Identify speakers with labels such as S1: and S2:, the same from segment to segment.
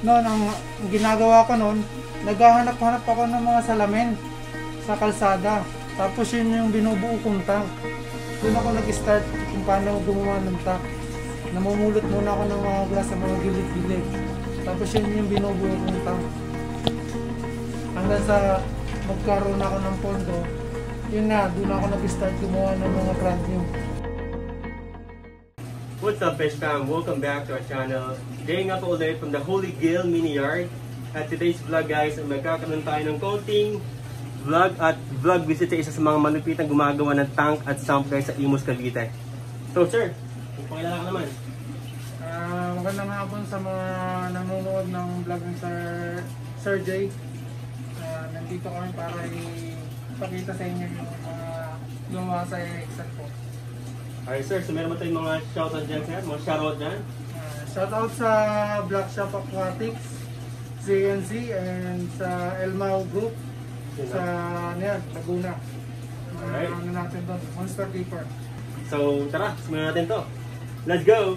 S1: Noon, ang ginagawa ko noon, naghahanap-hanap ako ng mga salamin sa kalsada. Tapos yun yung binubuo kong tank. Doon ako nag-start kung paano gumawa ng tank. Namumulot muna ako ng mga glass sa mga gilid-gilid. Tapos yun yung binubuo kong tank. Hanggang sa magkaroon ako ng pondo, yun na, doon ako nag-start gumawa ng mga brand new.
S2: What's up, Fish Fam? Welcome back to our channel. Today nga po ulit from the Holy Grail Mini Yard. At today's vlog, guys, ay magkakaroon tayo ng konting vlog visit sa isa sa mga malupitang gumagawa ng tank at sump guys sa Imus, Cavite. So sir, pakilala ka naman.
S1: Magandang hapon sa mga nanonood ng vlog ng Sir Jay. Nandito kami para ipakita sa inyo yung mga gumawa sa exact po.
S2: Alright sir, so meron mo tayong mga shoutout dyan sir? Mga shoutout dyan?
S1: Shoutout sa Black Shop Aquatics, CNC, and sa Elmao Group sa Laguna.
S2: Alright.
S1: Ano natin doon? Monster Keeper.
S2: So tara, simulan natin to. Let's go!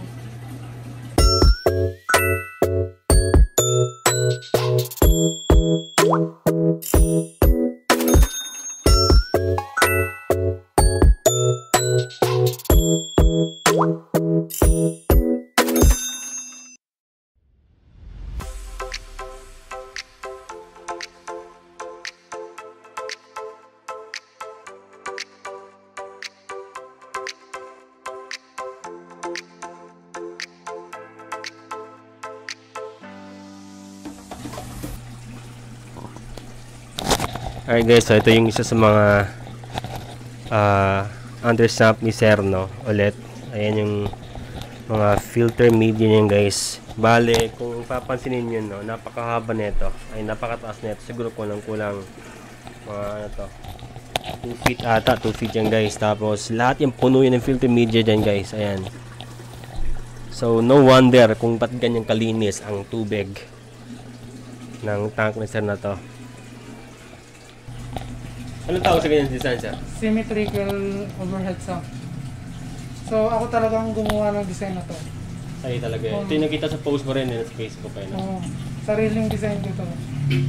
S2: Alright guys, so ito yung isa sa mga under sump ni Sir, no? Ulit. Ayan yung mga filter media niyan guys. Bale, kung papansinin nyo, no, napakahaba nito. Ay napakataas nito. Siguro kulang mga ano to, 2 feet ata, 2 feet yan guys. Tapos lahat yung puno yun ng filter media dyan guys. Ayan. So no wonder kung ba't ganyan kalinis ang tubig ng tank ni Sir na to. Anong tawag sa ganyan design sir?
S1: Semi-trickle overhead sump. So ako talagang gumawa ng design na to.
S2: Ay talaga eh. Ito yung nakita sa post mo rin sa Facebook eh, no?
S1: Sariling design ko to.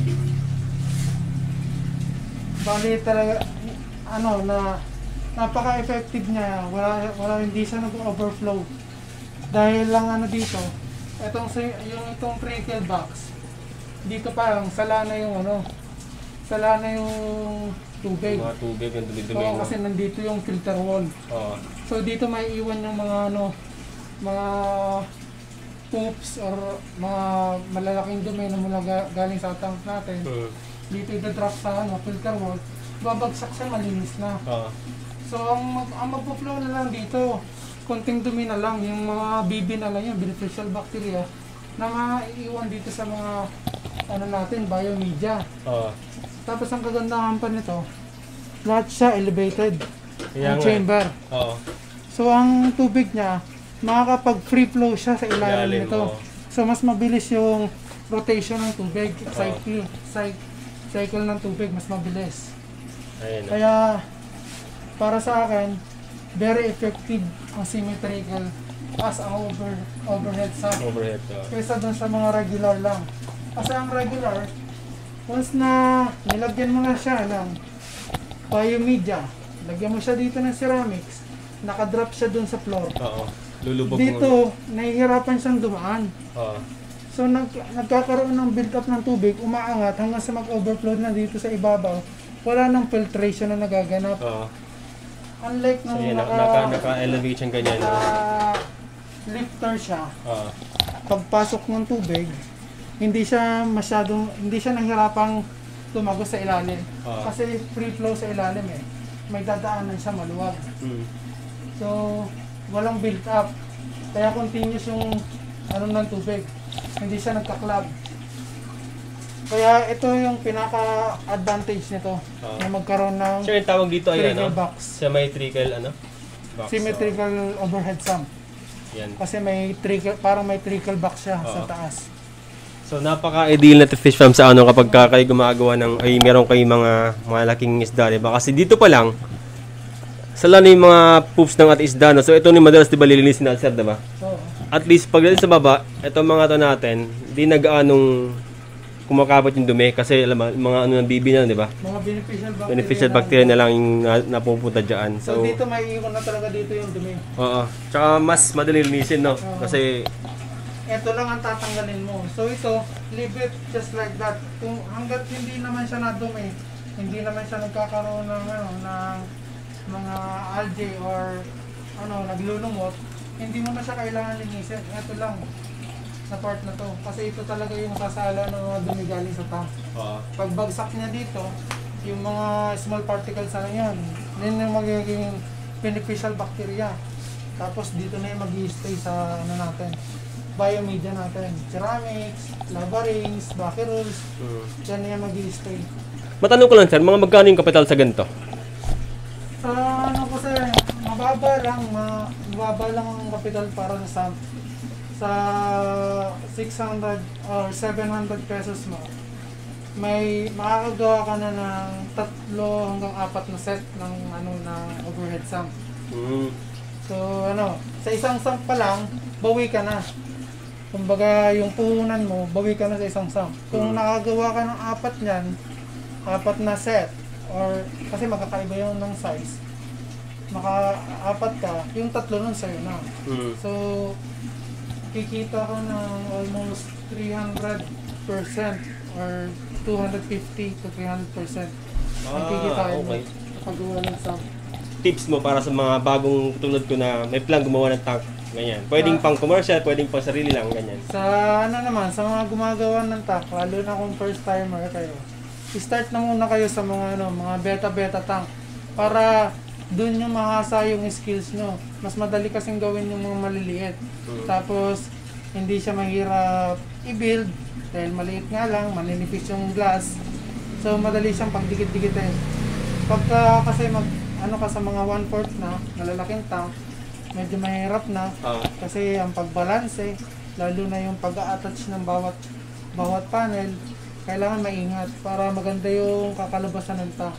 S1: Bali talaga, ano, na napaka-effective niya. Wala hindi siya nag-overflow. Dahil lang ano dito, itong trickle box, dito pa lang, sala na yung tubig.
S2: Mga tubig yung dumi-dumi.
S1: Oo, kasi nandito yung filter wall.
S2: Oo.
S1: So dito may iwan yung mga mga poops or mga malalaking dumi na mula galing sa tank natin. Dito i-drop sa filter wall, babagsak siya, malinis na. So ang magpo-flow na lang dito, konting dumi na lang, yung mga BB na lang yung beneficial bacteria na maiiwan dito sa mga natin, biomedia. Tapos ang kagandahan pa nito, lahat siya elevated ang chamber. So ang tubig niya, makakapag free flow siya sa ilalim nito. So mas mabilis yung rotation ng tubig, cycle ng tubig, mas mabilis. Kaya para sa akin, very effective ang semi-trickle as ang overhead sump. Kaysa dun sa mga regular lang. Kasi ang regular, once na nilagyan mo na siya ng biomedia, lagyan mo siya dito ng ceramics, nakadrop siya dun sa floor. Lulubog dito, nahihirapan siyang dumaan. So nagkakaroon ng build up ng tubig, umaangat hanggang sa mag-overflow na dito sa ibabaw. Wala nang filtration na nagaganap. Unlike nung
S2: naka-elevate siyang ganyan.
S1: Lifter siya. Pagpasok ng tubig, hindi siya nahihirapang tumagos sa ilalim. Kasi free flow sa ilalim eh. May dadaanan siya maluwag. So, walang build up. Kaya continuous yung ng tubig. Hindi siya nagka-clog. Kaya ito yung pinaka-advantage nito na magkaroon ng
S2: sir, yung tawag dito ay
S1: box.
S2: Semi-trickle box.
S1: Semi-trickle overhead sump.
S2: Yan.
S1: Kasi parang may trickle box siya sa taas.
S2: So napaka-ideal na to fish farm sa kapag kayo gumagawa ng meron kayo mga malaking isda, diba? Kasi dito pa lang sala na yung mga poops ng ating isda, no? So ito ni madalas diba lilinisin natin sir, diba? at least pag sa baba, itong mga to natin, hindi nag-aanong kumakapot yung dumi kasi alam mo, mga ano ng bibi na, di ba?
S1: Mga
S2: Beneficial bacteria na lang yung napupunta dyan.
S1: So dito may iwan na talaga dito yung dumi.
S2: Oo. Tsaka mas madali linisin, no? Kasi
S1: ito lang ang tatanggalin mo. So ito, leave it just like that. Kung hangga't hindi naman siya nadumi, hindi naman siya nagkakaroon ng ng mga algae or naglulumot, hindi mo na siya kailangan linisin. Ito lang sa part na to. Kasi ito talaga yung sasala ng mga dumi galing sa tank. Pagbagsak niya dito, yung mga small particles na yan, yun yung magiging beneficial bacteria. Tapos dito na yung mag-i-stay sa natin, biomedia natin. Ceramics, lava rings, backerels, yan na yung mag-i-stay.
S2: matanong ko lang sir, mga magkano yung kapital sa ganito?
S1: Kasi mababa lang ang kapital para sa Sump. Sa 600 or 700 pesos mo, may makakagawa ka na ng 3 hanggang 4 na set ng ng overhead sump. So sa isang sump pa lang, bawi ka na. Kumbaga yung puhunan mo, bawi ka na sa isang sump. Kung nakagawa ka ng 4 niyan, 4 na set, or kasi magkakaiba yung ng size, maka-4 ka, yung 3 nun sa'yo na. So kikita ka ng almost 300% or 250 to 300%. Ang kikitain mo kapag gawa ng sump.
S2: Tips mo para sa mga bagong tulad ko na may plan gumawa ng tank, ganyan. Pwedeng pang commercial, pwedeng pang sarili lang, ganyan.
S1: Sa sa mga gumagawa ng tank, lalo na kung first timer kayo, i-start na muna kayo sa mga mga beta tank para doon yung mahasa yung skills nyo. Mas madali kasing gawin yung mga maliliit. Tapos hindi siya mahirap i-build dahil maliit nga lang, maninipis yung glass. So madali siyang pagdikit-dikitin. Pagka kasi ka sa mga 1/4 na malalaking tank, medyo mahirap na kasi ang pagbalanse, lalo na yung pag-a-attach ng bawat panel, kailangan maingat para maganda yung kakalabasan ng tank.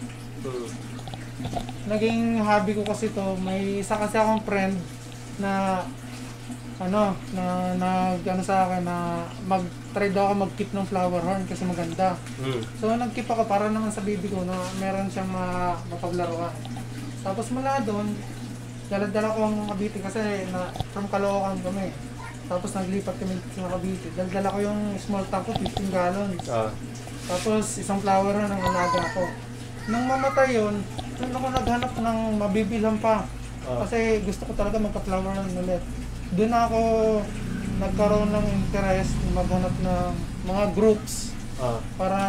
S1: Naging hobby ko kasi to, may isa kasi akong friend na sa akin na mag-try daw ako mag-keep ng flower horn kasi maganda. So nag-keep ako para naman sa baby ko na meron siyang mapaglaruan. Tapos mula doon, dala-dala ko ang Cavite kasi from Caloocan kami. Tapos naglipat kami sa Cavite. Dala-dala ko yung small tank ko, 15 gallons. Tapos isang flower horn ang alaga ko. Nung mamatay yun, doon ako naghanap ng mabibilhan pa. Kasi gusto ko talaga magka-flower horn ulit. Doon ako nagkaroon ng interest maghanap ng mga groups para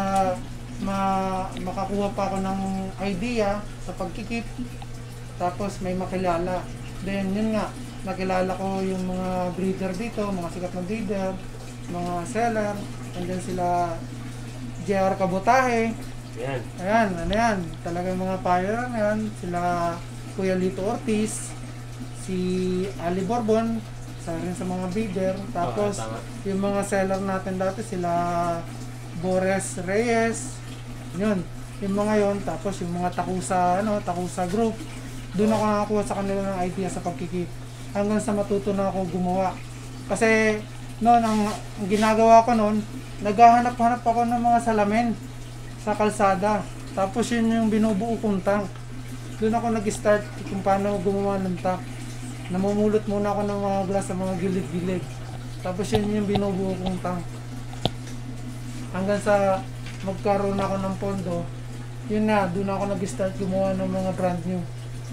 S1: makakuha pa ako ng idea sa pagkikip. Tapos may makilala. Then yun nga, nakilala ko yung mga breeder dito, mga sikat na breeder, mga seller, and then sila JR Kabotahe. Ayan, talagang mga pioneer na yan. Sila Kuya Lito Ortiz, si Ali Borbon, isa rin sa mga breeder. Tapos yung mga seller natin dati, sila Boris Reyes, yun, yung mga yon. Tapos yung mga Takusa group, doon ako nakakuha sa kanila ng idea sa pagkikip. Hanggang sa matuto na ako gumawa. Kasi noon, ang ginagawa ko noon, naghahanap-hanap ako ng mga salamin sa kalsada. Tapos yun yung binubuo kong tank. Doon ako nag-start kung paano gumawa ng tank. Namumulot muna ako ng mga glass sa mga gilid-gilid. Tapos yun yung binubuo kong tank. Hanggang sa magkaroon ako ng pondo, yun na, doon ako nag-start gumawa ng mga brand new.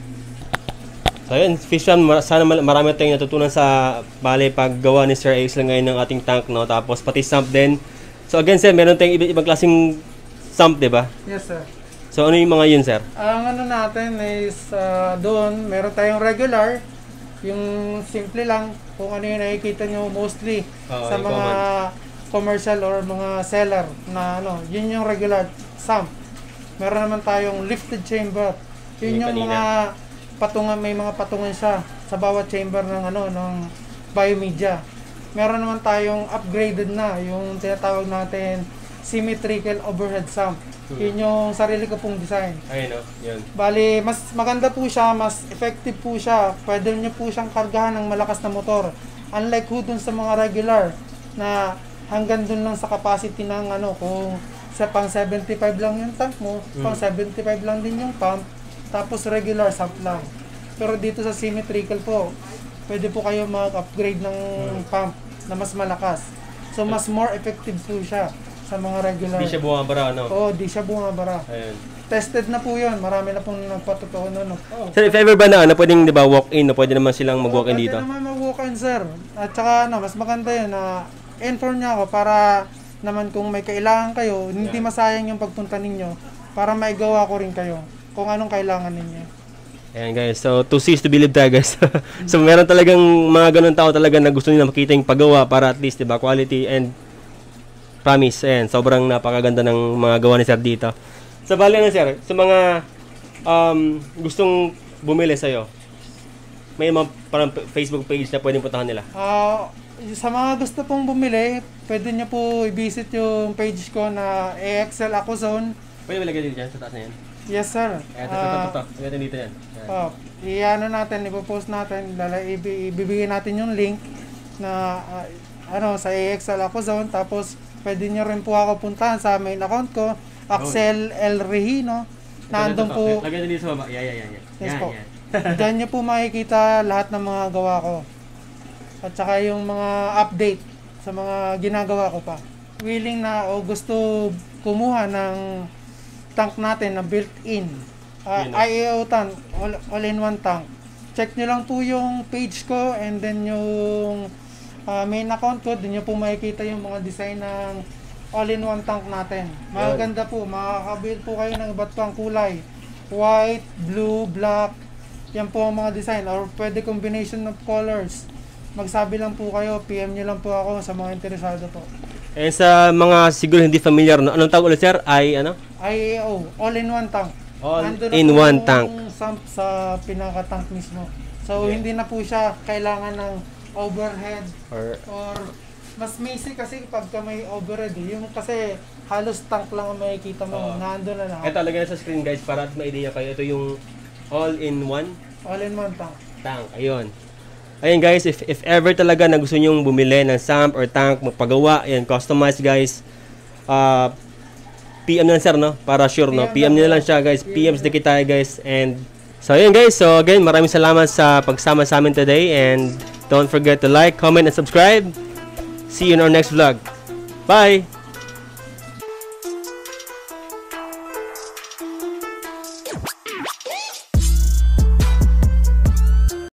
S2: So yun, Fishan, sana marami tayong natutunan sa paggawa ni Sir Axl ngayon ng ating tank, no? Tapos pati sump din. So again sir, meron tayong ibang klaseng sump, di ba?
S1: Yes sir.
S2: So ano yung mga yun sir?
S1: Ang natin is doon, meron tayong regular, yung simple lang, kung ano yung nakikita nyo mostly sa mga commercial or mga seller na yun yung regular sump. Meron naman tayong lifted chamber. Yun yung mga patungan, may mga patungan siya sa bawat chamber ng ng biomedia. Meron naman tayong upgraded na, yung tinatawag natin semi-trickle overhead sump. Yun yung sarili ko pong design.
S2: Ayun yun.
S1: Bali, mas maganda po siya, mas effective po siya. Pwede niyo po siyang kargahan ng malakas na motor. Unlike ho dun sa mga regular na hanggang dun lang sa capacity ng kung sa pang 75 lang yung tank mo, pang 75 lang din yung pump, tapos regular sump lang. Pero dito sa semi-trickle po, pwede po kayo mag-upgrade ng pump na mas malakas. So mas more effective po siya sa mga regular.
S2: Di siya bumabara, no?
S1: Oo, di siya bumabara.
S2: Ayun.
S1: Tested na po yun. Marami na pong nagpatotoo nun.
S2: Sir, if ever ba na pwedeng, di ba, walk-in, pwede naman silang mag-walk-in dito?
S1: Pwede naman mag-walk-in, sir. At saka, mas maganda yun na inform niya ako para naman kung may kailangan kayo, hindi masayang yung pagpunta ninyo para maigawa ko rin kayo kung anong kailangan ninyo.
S2: Ayan guys, so to see is to believe tayo guys. So meron talagang mga ganun tao talaga na gusto nila makita yung paggawa para at least, di ba, quality and promise. Ayan, sobrang napakaganda ng mga gawa ni sir dito. So bali na sir, sa mga gustong bumili sa'yo, may mga parang Facebook page na pwedeng puntahan nila?
S1: Sa mga gusto pong bumili, pwede nyo po i-visit yung page ko na Axl Aquazone.
S2: Pwede malagay dito dyan sa taas na yan?
S1: Yes sir.
S2: Ito. Lagay dito yan.
S1: Ipopost natin, ibibigay natin yung link na sa Axl Aquazone. Tapos pwede nyo rin po ako puntahan sa main account ko, Axl El Regino. Nandun po.
S2: Lagay dito sa baba. Yan.
S1: Yes po. Diyan nyo po makikita lahat ng mga gawa ko. At saka yung mga update sa mga ginagawa ko pa. Willing na o gusto kumuha ng tank natin na built-in. IAO tank, all-in-one tank. Check nyo lang po yung page ko and then yung main account ko. Doon nyo po makikita yung mga design ng all-in-one tank natin. Maganda po. Makakabuild po kayo ng iba't pang kulay. White, blue, black. Yan po ang mga design. Or pwede combination of colors. Magsabi lang po kayo, PM nyo lang po ako sa mga interesado po.
S2: Eh sa mga siguro hindi familiar, no? Anong tawag ulit sir?
S1: IAO, all-in-one tank.
S2: All-in-one tank.
S1: Sump sa pinaka-tank mismo. So hindi na po siya kailangan ng overhead or mas messy kasi pagka may overhead. Yung kasi halos tank lang ang makikita mo. Nandun na lang.
S2: Ito, lagyan sa screen guys para at ma-idea kayo. Ito yung all-in-one
S1: tank.
S2: Ayun. Ayun guys, if ever talaga na gusto nyong bumili ng sump or tank, magpagawa, ayan, customized guys, PM na lang sir, no? Para sure, no? PM nyo na lang siya guys, PMs na kita guys, and so ayun guys, so again, maraming salamat sa pagsama sa amin today, and don't forget to like, comment, and subscribe. See you in our next vlog. Bye!